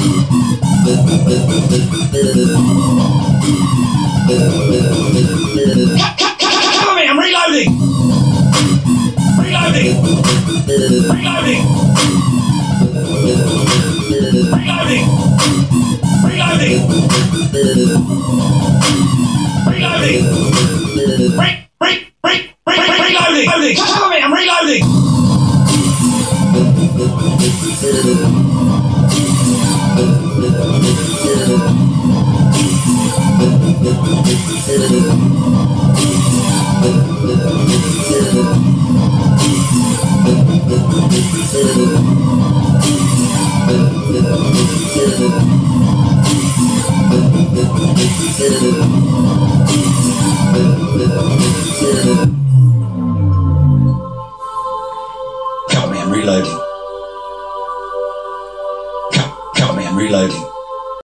Cover me, I'm reloading! Reloading! Reloading! Reloading! Reloading! Reloading! Reloading! Cover me, I'm reloading! Cover me, I'm reloading. Cover me, I'm reloading.